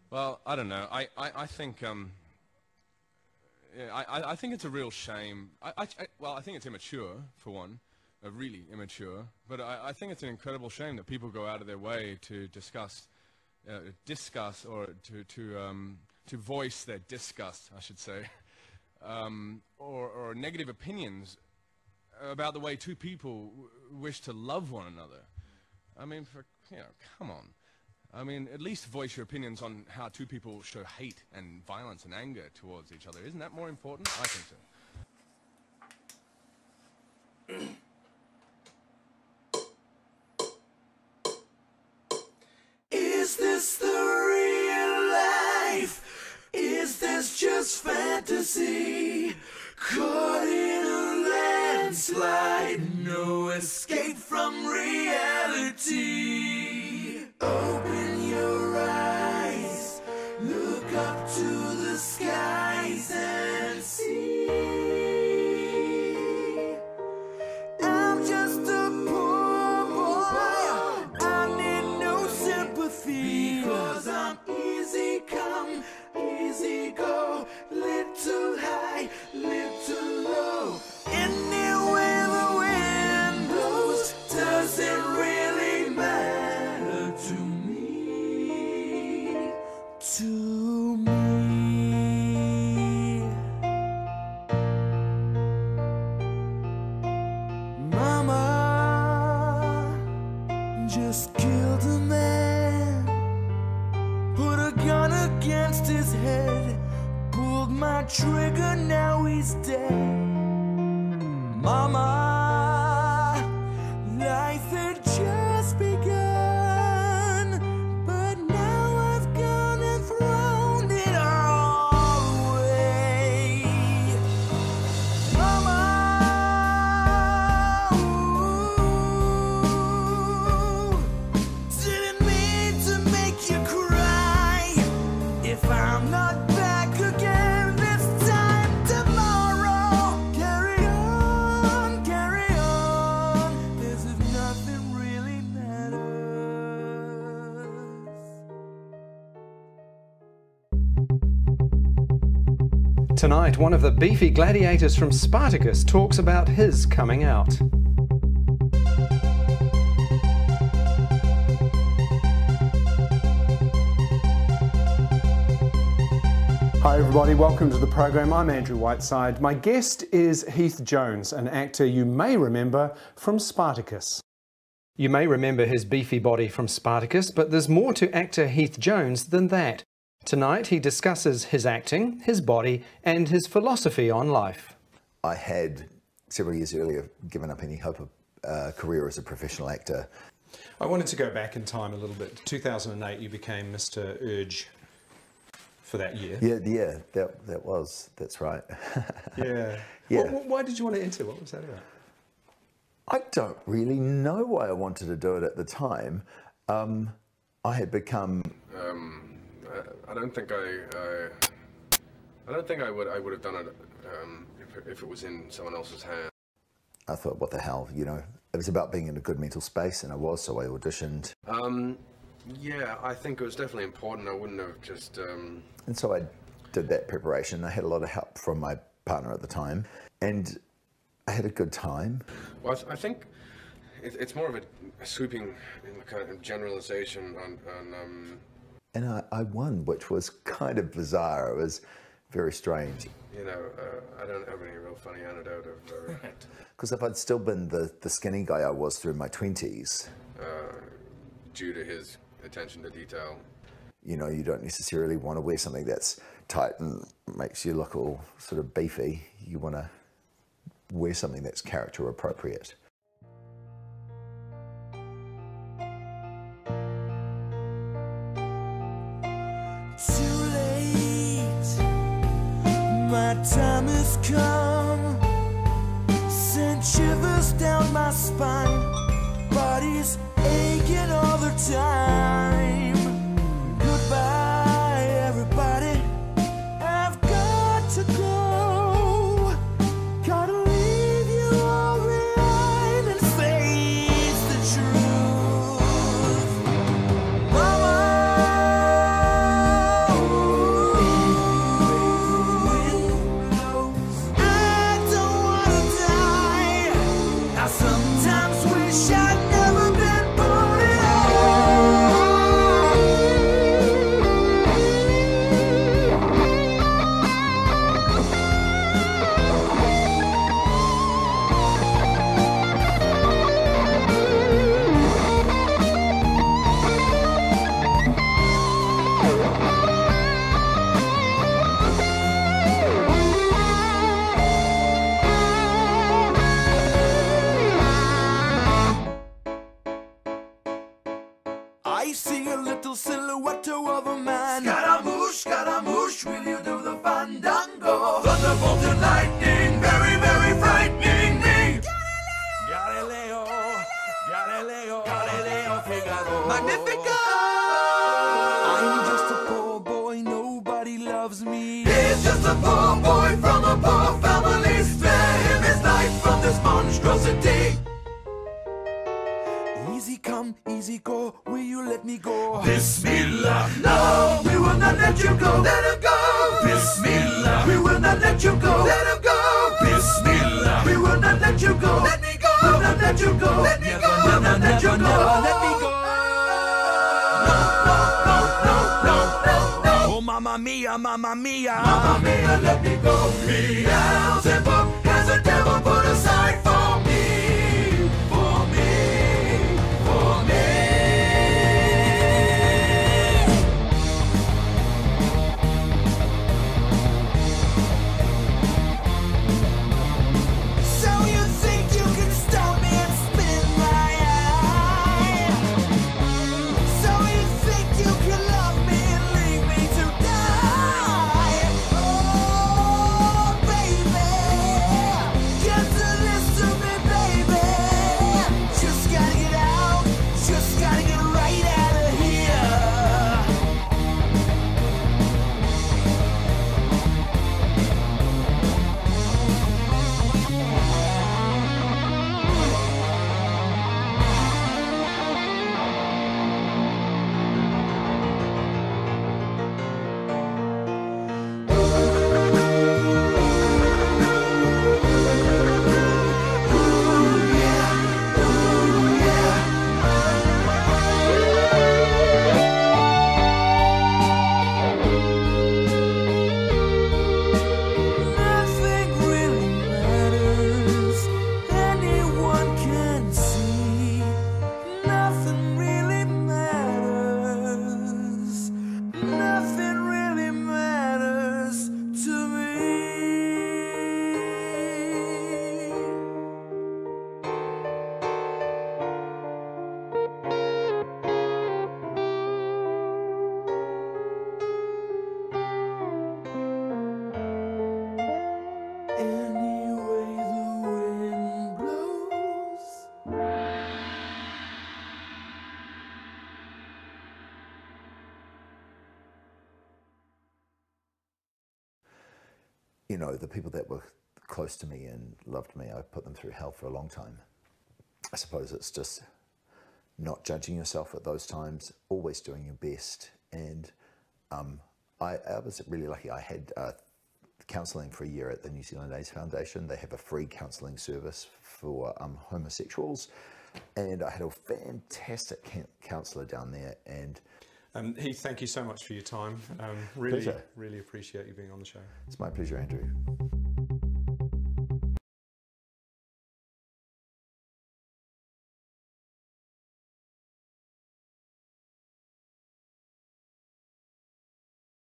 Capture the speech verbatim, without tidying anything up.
Well, I don't know. I, I, I think um, yeah, I, I think it's a real shame. I, I, I, well, I think it's immature, for one, uh, really immature. But I, I think it's an incredible shame that people go out of their way to discuss, uh, discuss, or to to um, to voice their disgust, I should say, um, or, or negative opinions about the way two people w wish to love one another. I mean, for you know, come on. I mean, at least voice your opinions on how two people show hate and violence and anger towards each other. Isn't that more important? I think so. Is this the real life? Is this just fantasy? Caught in a landslide, no escape from reality. Open your eyes, look up to the skies and see. I'm just a poor boy, I need no sympathy, because I'm easy come, easy go, little high, little low. Anywhere the wind blows, doesn't really matter to me, to me. Mama just killed a man, put a gun against his head, pulled my trigger, now he's dead. Mama, life had just begun, but now I've gone and thrown it all away. Mama, ooh, didn't mean to make you cry. If I'm not back again this time tomorrow, carry on, carry on, as if nothing really matters. Tonight, one of the beefy gladiators from Spartacus talks about his coming out. Hi everybody, welcome to the program. I'm Andrew Whiteside. My guest is Heath Jones, an actor you may remember from Spartacus. You may remember his beefy body from Spartacus, but there's more to actor Heath Jones than that. Tonight he discusses his acting, his body, and his philosophy on life. I had, several years earlier, given up any hope of a uh, career as a professional actor. I wanted to go back in time a little bit. two thousand eight you became Mister Urge for that year. Yeah, yeah, that, that was, that's right. Yeah. Yeah. Well, why did you want to enter? What was that about? I don't really know why I wanted to do it at the time. Um, I had become... Um, I, I don't think I, I... I don't think I would I would have done it um, if, if it was in someone else's hand. I thought, what the hell, you know? It was about being in a good mental space, and I was, so I auditioned. Um, yeah, I think it was definitely important. I wouldn't have just... Um... And so I did that preparation. I had a lot of help from my partner at the time, and I had a good time. Well, I, th I think it, it's more of a, a sweeping kind of generalization on... on um... And I, I won, which was kind of bizarre. It was very strange. You know, uh, I don't have any real funny anecdote of... Because uh, if I'd still been the, the skinny guy I was through my twenties... Uh, due to his attention to detail. You know, you don't necessarily want to wear something that's tight and makes you look all sort of beefy. You want to wear something that's character appropriate. Too late, my time has come, sent shivers down my spine, body's aching all the time. Goodbye everybody, I've got to go, gotta leave you all behind and face the truth. Mama, motto of a man. Scaramouche, Scaramouche, will you do the fandango? Thunderbolt and lightning, very, very frightening me. Galileo, Galileo, Galileo Figaro. Magnifico! I'm just a poor boy, nobody loves me. He's just a poor boy from a poor family. Spare him his life from this monstrosity. Easy come, easy go, will you let me go? Bismillah, no, we will not let you go. Let him go. Bismillah, we will not let you go. Let him go. Bismillah, we will not let you go. Let me go. We'll not let you go. Let me go. We'll not let you go. Never let me go. No, no, no, no, no, no, no. Oh, mamma mia, mamma mia, mamma mia, let me go. Beelzebub has a devil put aside for me, for me, for me. So you think you can stop me and spin my eye? So you think you can love me and leave me to die? Oh, baby, get to this to me, baby. Just gotta get out, just gotta get right out of here. Nothing really matters, anyone can see. Nothing really matters, nothing really matters to me. Any way the wind blows. You know, the people that were close to me and loved me, I put them through hell for a long time. I suppose it's just not judging yourself at those times, always doing your best. And um, I, I was really lucky. I had uh, counselling for a year at the New Zealand AIDS Foundation. They have a free counselling service for um, homosexuals. And I had a fantastic counsellor down there. And Um, Heath, thank you so much for your time. Um, really, Pleasure. really appreciate you being on the show. it's my pleasure, Andrew.